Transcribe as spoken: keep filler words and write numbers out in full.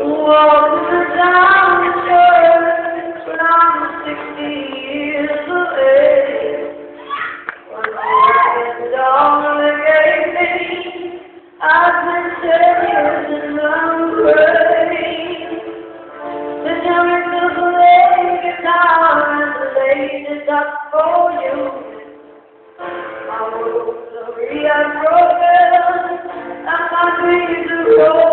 Walking down the church when I'm sixty years of age. When I down the gate, I've been taken away. The giant of the lake guitar and the latest up for you. My rosary are broken and my dreams are broken.